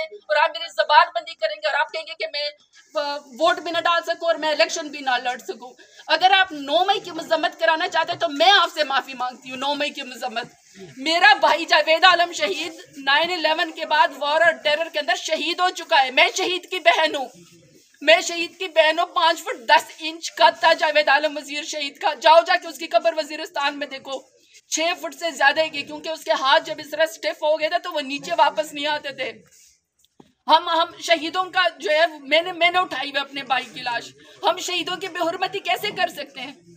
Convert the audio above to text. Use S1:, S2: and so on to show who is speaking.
S1: और आप मेरी जबान बंदी करेंगे और आप कहेंगे कि मैं वोट भी ना डाल सकूं और मैं इलेक्शन भी ना लड़ सकूं। अगर आप 9 मई की मजम्मत कराना चाहते हैं तो मैं आपसे माफी मांगती हूँ। 9 मई की मजम्मत, मेरा भाई जावेद आलम शहीद 9/11 के बाद वॉर और टेरर के अंदर शहीद हो चुका है। मैं शहीद की बहन हूँ, मैं शहीद की बहन हूँ। 5 फुट 10 इंच का था जावेद आलम वजीर शहीद का। जाओ जाके उसकी कब्र वजीरिस्तान में देखो, 6 फुट से ज्यादा की, क्योंकि उसके हाथ जब इस तरह स्टिफ हो गए थे तो वो नीचे वापस नहीं आते थे। हम शहीदों का जो है, मैंने उठाई हुई अपने भाई की लाश, हम शहीदों की बेहुरमती कैसे कर सकते हैं?